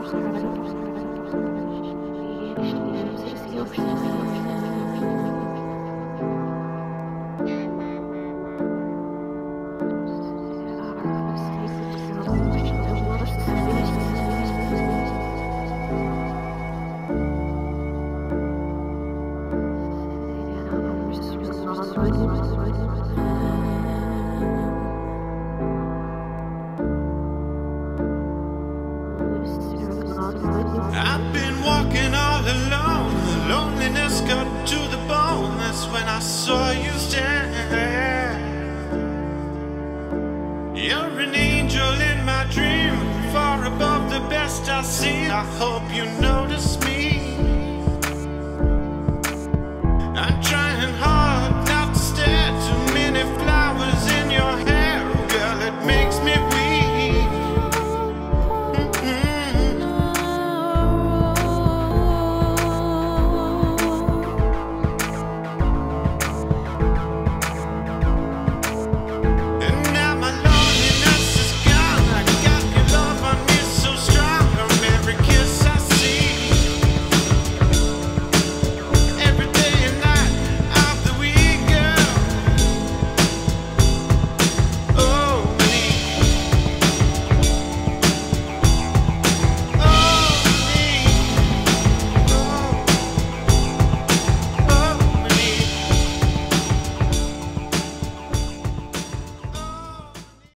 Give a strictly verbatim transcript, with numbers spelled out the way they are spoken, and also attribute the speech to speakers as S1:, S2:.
S1: I've been walking all alone, the loneliness got to the bone. That's when I saw you stand. You're an angel in my dream, far above the best I've seen. I hope you know